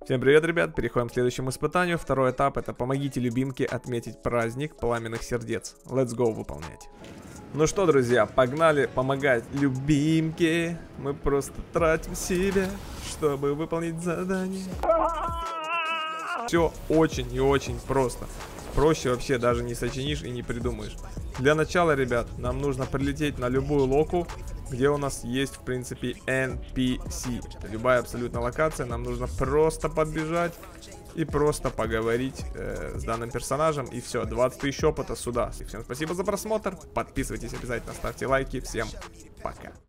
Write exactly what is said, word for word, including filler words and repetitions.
Всем привет, ребят, переходим к следующему испытанию. Второй этап — это помогите любимке отметить праздник пламенных сердец. Let's go выполнять. Ну что, друзья, погнали помогать любимке. Мы просто тратим себя, чтобы выполнить задание. Все очень и очень просто. Проще вообще даже не сочинишь и не придумаешь. Для начала, ребят, нам нужно прилететь на любую локу, где у нас есть, в принципе, эн пи си. Это любая абсолютно локация. Нам нужно просто подбежать и просто поговорить э, с данным персонажем. И все, двадцать тысяч опыта сюда. И всем спасибо за просмотр. Подписывайтесь обязательно, ставьте лайки. Всем пока.